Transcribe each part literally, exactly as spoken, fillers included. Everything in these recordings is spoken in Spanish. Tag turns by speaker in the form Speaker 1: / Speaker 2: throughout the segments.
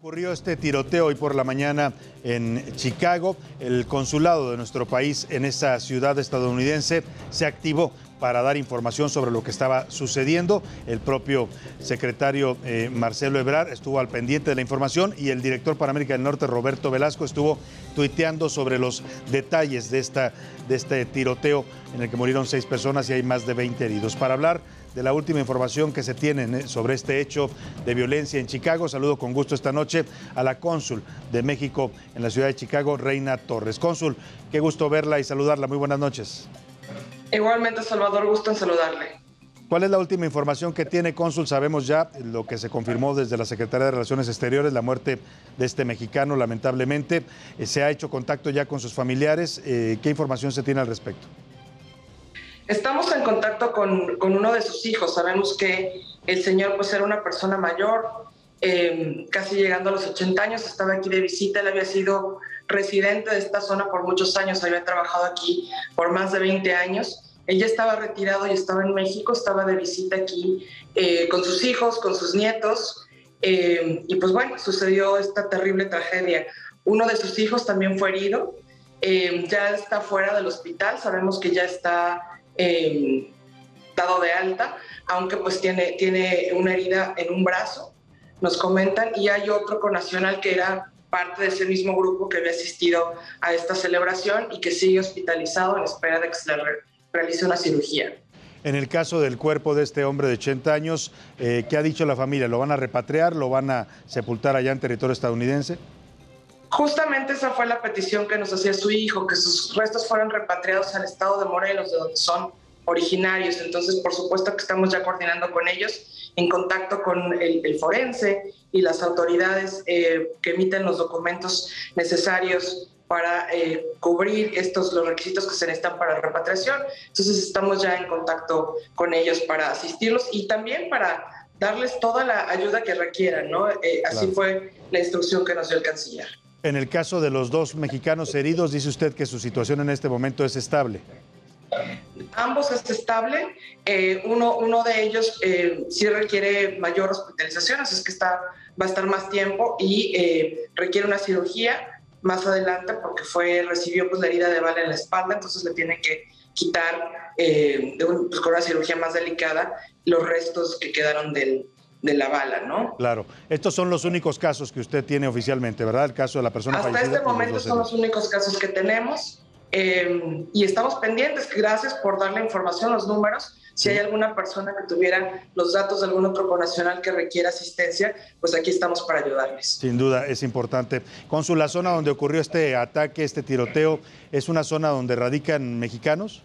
Speaker 1: Ocurrió este tiroteo hoy por la mañana en Chicago. El consulado de nuestro país en esa ciudad estadounidense se activó para dar información sobre lo que estaba sucediendo. El propio secretario eh, Marcelo Ebrard estuvo al pendiente de la información y el director para América del Norte, Roberto Velasco, estuvo tuiteando sobre los detalles de, esta, de este tiroteo en el que murieron seis personas y hay más de veinte heridos. Para hablar de la última información que se tiene sobre este hecho de violencia en Chicago, saludo con gusto esta noche a la cónsul de México en la ciudad de Chicago, Reina Torres. Cónsul, qué gusto verla y saludarla. Muy buenas noches.
Speaker 2: Igualmente, Salvador, gusto en saludarle.
Speaker 1: ¿Cuál es la última información que tiene, cónsul? Sabemos ya lo que se confirmó desde la Secretaría de Relaciones Exteriores, la muerte de este mexicano, lamentablemente. ¿Se ha hecho contacto ya con sus familiares? ¿Qué información se tiene al respecto?
Speaker 2: Estamos en contacto con, con uno de sus hijos. Sabemos que el señor pues era una persona mayor, eh, casi llegando a los ochenta años, estaba aquí de visita. Él había sido residente de esta zona por muchos años, había trabajado aquí por más de veinte años. Él ya estaba retirado y estaba en México, estaba de visita aquí eh, con sus hijos, con sus nietos, eh, y pues bueno, sucedió esta terrible tragedia. Uno de sus hijos también fue herido, eh, ya está fuera del hospital, sabemos que ya está Eh, dado de alta, aunque pues tiene, tiene una herida en un brazo, nos comentan, y hay otro connacional que era parte de ese mismo grupo que había asistido a esta celebración y que sigue hospitalizado en espera de que se le re realice una cirugía.
Speaker 1: En el caso del cuerpo de este hombre de ochenta años, eh, ¿qué ha dicho la familia? ¿Lo van a repatriar? ¿Lo van a sepultar allá en territorio estadounidense?
Speaker 2: Justamente esa fue la petición que nos hacía su hijo, que sus restos fueran repatriados al estado de Morelos, de donde son originarios. Entonces, por supuesto que estamos ya coordinando con ellos, en contacto con el, el forense y las autoridades eh, que emiten los documentos necesarios para eh, cubrir estos, los requisitos que se necesitan para la repatriación. Entonces, estamos ya en contacto con ellos para asistirlos y también para darles toda la ayuda que requieran, ¿no? Eh, así claro. Fue la instrucción que nos dio el canciller.
Speaker 1: En el caso de los dos mexicanos heridos, dice usted que su situación en este momento es estable.
Speaker 2: Ambos es estable. Eh, uno, uno de ellos eh, sí requiere mayor hospitalización, así es que está, va a estar más tiempo y eh, requiere una cirugía más adelante porque fue, recibió pues, la herida de bala en la espalda, entonces le tienen que quitar eh, de un, pues, con una cirugía más delicada los restos que quedaron del de la bala, ¿no?
Speaker 1: Claro. Estos son los únicos casos que usted tiene oficialmente, ¿verdad? El caso de la persona
Speaker 2: Hasta
Speaker 1: fallecida.
Speaker 2: Hasta este momento son los únicos casos que tenemos eh, y estamos pendientes. Gracias por dar la información, los números. Si hay alguna persona que tuviera los datos de algún otro connacional que requiera asistencia, pues aquí estamos para ayudarles.
Speaker 1: Sin duda, es importante. Cónsul, la zona donde ocurrió este ataque, este tiroteo, ¿es una zona donde radican mexicanos?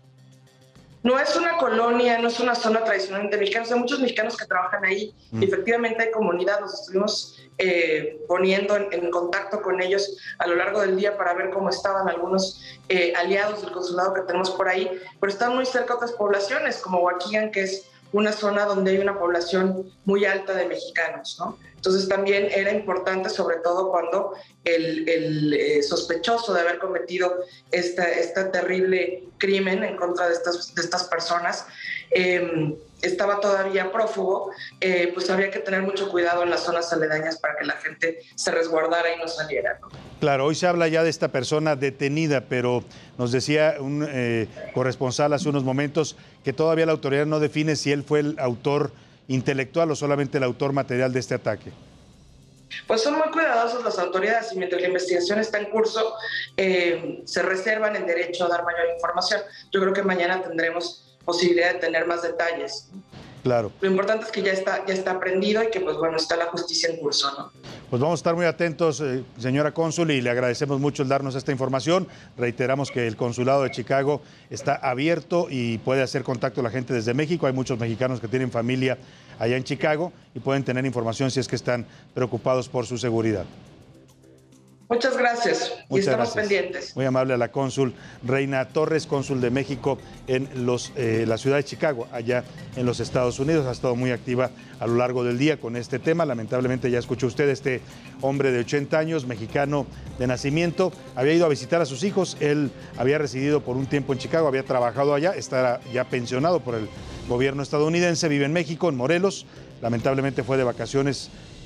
Speaker 2: No es una colonia, no es una zona tradicionalmente mexicana. Hay muchos mexicanos que trabajan ahí. Mm. Efectivamente hay comunidad, nos estuvimos eh, poniendo en, en contacto con ellos a lo largo del día para ver cómo estaban algunos eh, aliados del consulado que tenemos por ahí, pero están muy cerca otras poblaciones, como Waukegan, que es una zona donde hay una población muy alta de mexicanos, ¿no? Entonces también era importante, sobre todo cuando el, el eh, sospechoso de haber cometido esta, este terrible crimen en contra de estas, de estas personas eh, estaba todavía prófugo, eh, pues había que tener mucho cuidado en las zonas aledañas para que la gente se resguardara y no saliera, ¿no?
Speaker 1: Claro, hoy se habla ya de esta persona detenida, pero nos decía un eh, corresponsal hace unos momentos que todavía la autoridad no define si él fue el autor intelectual o solamente el autor material de este ataque.
Speaker 2: Pues son muy cuidadosos las autoridades y mientras la investigación está en curso eh, se reservan el derecho a dar mayor información. Yo creo que mañana tendremos posibilidad de tener más detalles.
Speaker 1: Claro.
Speaker 2: Lo importante es que ya está, ya está aprendido y que pues bueno, está la justicia en curso, ¿no?
Speaker 1: Pues vamos a estar muy atentos, eh, señora cónsul, y le agradecemos mucho el darnos esta información. Reiteramos que el consulado de Chicago está abierto y puede hacer contacto la gente desde México. Hay muchos mexicanos que tienen familia allá en Chicago y pueden tener información si es que están preocupados por su seguridad.
Speaker 2: Muchas gracias.
Speaker 1: Muchas
Speaker 2: y estamos
Speaker 1: gracias.
Speaker 2: pendientes.
Speaker 1: Muy amable a la cónsul Reina Torres, cónsul de México en los, eh, la ciudad de Chicago, allá en los Estados Unidos. Ha estado muy activa a lo largo del día con este tema. Lamentablemente ya escuchó usted, este hombre de ochenta años, mexicano de nacimiento, había ido a visitar a sus hijos. Él había residido por un tiempo en Chicago, había trabajado allá, está ya pensionado por el gobierno estadounidense, vive en México, en Morelos. Lamentablemente fue de vacaciones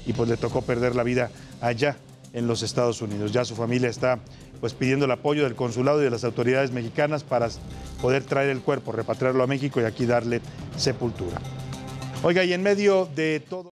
Speaker 1: y pues le tocó perder la vida allá en los Estados Unidos. Ya su familia está pues pidiendo el apoyo del consulado y de las autoridades mexicanas para poder traer el cuerpo, repatriarlo a México y aquí darle sepultura. Oiga, y en medio de todo...